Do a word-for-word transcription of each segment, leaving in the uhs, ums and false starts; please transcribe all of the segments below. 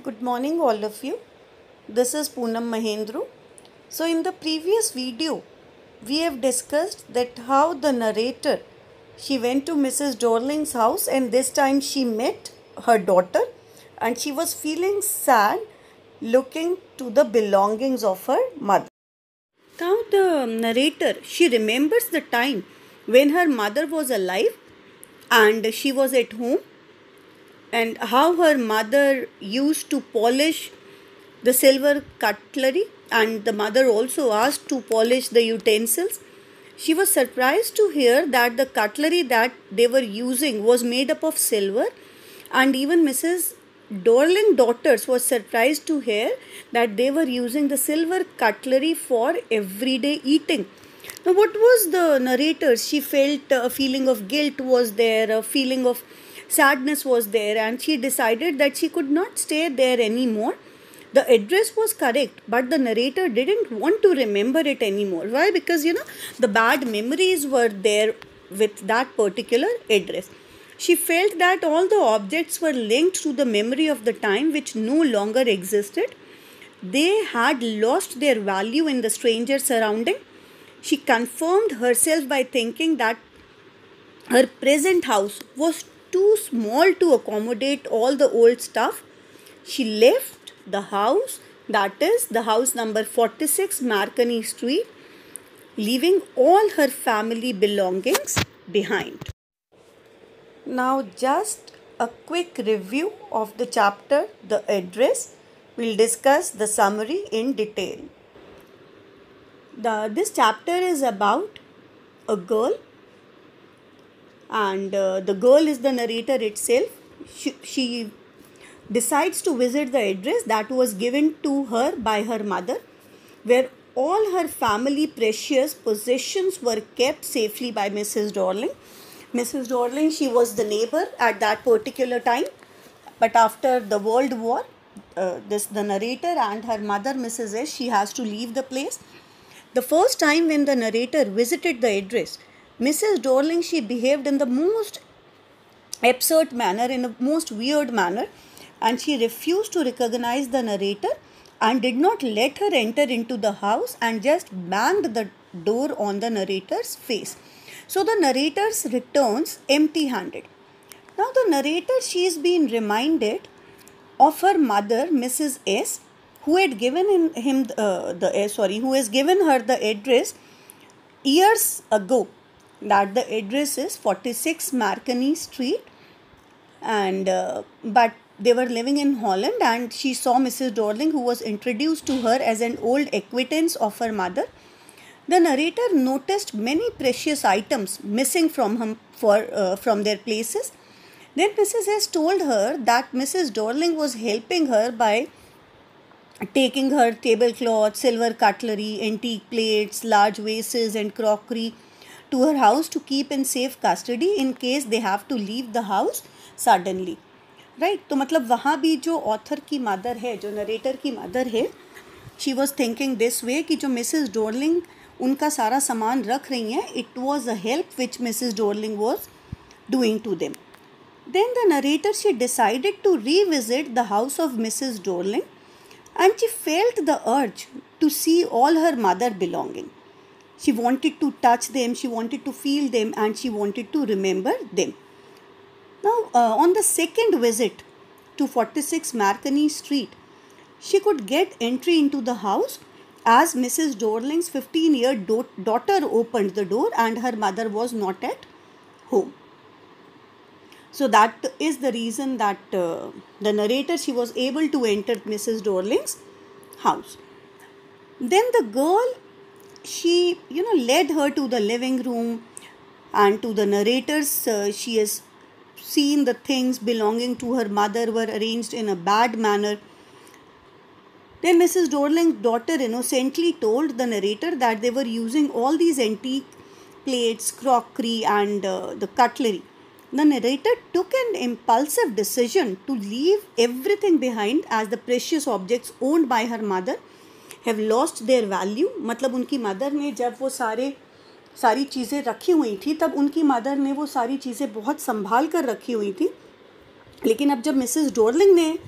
Good morning, all of you. This is Poonam Mahendru. So, in the previous video, we have discussed that how the narrator she went to Missus Dorling's house and this time she met her daughter and she was feeling sad looking to the belongings of her mother. Now, the narrator she remembers the time when her mother was alive and she was at home, and how her mother used to polish the silver cutlery, and the mother also asked to polish the utensils. She was surprised to hear that the cutlery that they were using was made up of silver, and even Missus Dorling daughters was surprised to hear that they were using the silver cutlery for everyday eating. Now, what was the narrator? She felt a feeling of guilt was there, a feeling of sadness was there, and she decided that she could not stay there anymore. The address was correct, but the narrator didn't want to remember it anymore. Why? Because, you know, the bad memories were there with that particular address. She felt that all the objects were linked to the memory of the time which no longer existed. They had lost their value in the stranger surrounding. She confirmed herself by thinking that her present house was too small to accommodate all the old stuff. She left the house, that is the house number forty-six Marconi Street, leaving all her family belongings behind. Now, just a quick review of the chapter, the address. We'll discuss the summary in detail. The, this chapter is about a girl, and uh, the girl is the narrator itself. She, she decides to visit the address that was given to her by her mother, where all her family precious possessions were kept safely by Missus Dorling. Missus Dorling, she was the neighbor at that particular time, but after the World War, uh, this the narrator and her mother, Missus S, she has to leave the place. The first time when the narrator visited the address, Missus Dorling, she behaved in the most absurd manner, in a most weird manner, and she refused to recognize the narrator and did not let her enter into the house and just banged the door on the narrator's face. So the narrator returns empty-handed. Now the narrator, she is being reminded of her mother, Missus S, who had given him, him uh, the uh, sorry, who has given her the address years ago. That the address is forty-six Marconi Street, and uh, but they were living in Holland, and she saw Missus Dorling, who was introduced to her as an old acquaintance of her mother. The narrator noticed many precious items missing from him for uh, from their places. Then Missus S told her that Missus Dorling was helping her by taking her tablecloth, silver cutlery, antique plates, large vases and crockery to her house to keep in safe custody in case they have to leave the house suddenly. Right right? तो मतलब वहाँ भी जो author की mother है, जो narrator की mother है, she was thinking this way कि जो मिसेस डोरलिंग उनका सारा सामान रख रही हैं, it was a help which Mrs Dorling was doing to them. Then the narrator, she decided to revisit the house of Missus Dorling, and she felt the urge to see all her mother belonging. She wanted to touch them, she wanted to feel them, and she wanted to remember them. Now, uh, on the second visit to forty-six Marconi Street, she could get entry into the house as Missus Dorling's fifteen-year do- daughter opened the door and her mother was not at home. So that is the reason that uh, the narrator, she was able to enter Missus Dorling's house. Then the girl, she, you know, led her to the living room, and to the narrator's, uh, she has seen the things belonging to her mother were arranged in a bad manner. Then Missus Dorling's daughter innocently told the narrator that they were using all these antique plates, crockery and uh, the cutlery. The narrator took an impulsive decision to leave everything behind as the precious objects owned by her mother have lost their value. मतलब उनकी mother ने जब वो सारे सारी चीज़ें रखी हुई थी, तब उनकी मदर ने वो सारी चीज़ें बहुत संभाल कर रखी हुई थी. लेकिन अब जब मिसेस डोरलिंग ने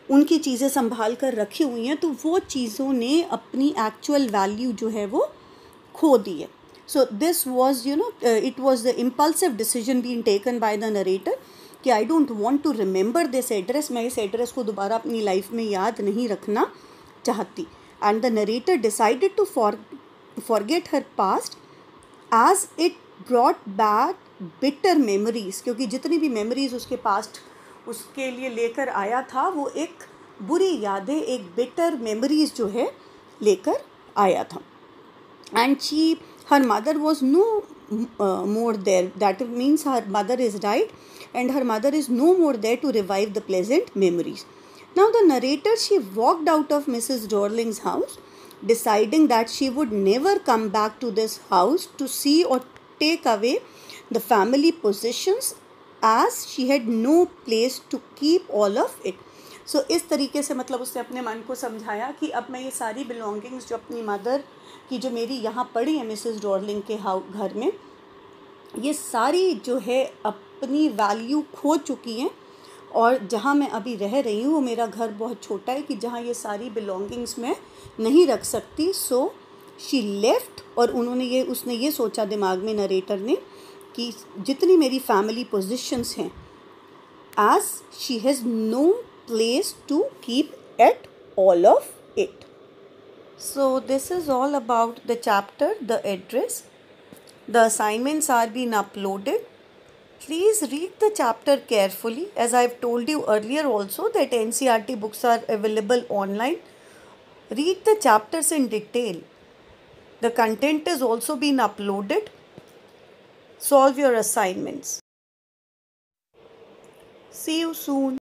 उनकी चीज़ें संभाल कर रखी हुई हैं, तो वो चीज़ों ने अपनी एक्चुअल वैल्यू जो है वो खो दी है. So this was you know it was the impulsive decision been taken by the narrator कि I don't want to remember this address, मैं इस एड्रेस को दोबारा अपनी लाइफ में याद नहीं रखना चाहती. And the narrator decided to for forget her past as it brought back bitter memories, क्योंकि जितनी भी मेमोरीज उसके पास्ट उसके लिए लेकर आया था वो एक बुरी यादें, एक बिटर मेमोरीज जो है लेकर आया था. And she her mother was no more there, that means her mother is died and her mother is no more there to revive the pleasant memories. Now the narrator, she walked out of Missus Dorling's house, deciding that she would never come back to this house to see or take away the family possessions, as she had no place to keep all of it. So इस तरीके से मतलब उसने अपने मन को समझाया कि अब मैं ये सारी बिलोंगिंग्स जो अपनी मदर की जो मेरी यहाँ पड़ी है मिसेस डॉर्लिंग के घर में, ये सारी जो है अपनी वैल्यू खो चुकी हैं, और जहाँ मैं अभी रह रही हूँ वो मेरा घर बहुत छोटा है कि जहाँ ये सारी बिलोंगिंग्स मैं नहीं रख सकती. सो शी लेफ्ट, और उन्होंने ये उसने ये सोचा दिमाग में, नरेटर ने, कि जितनी मेरी फैमिली पोजीशंस हैं, as she has no place to keep at all of it. So this is all about the chapter, the address. The assignments are being uploaded. Please read the chapter carefully. As I have told you earlier also that N C E R T books are available online. Read the chapters in detail. The content is also being uploaded. Solve your assignments. See you soon.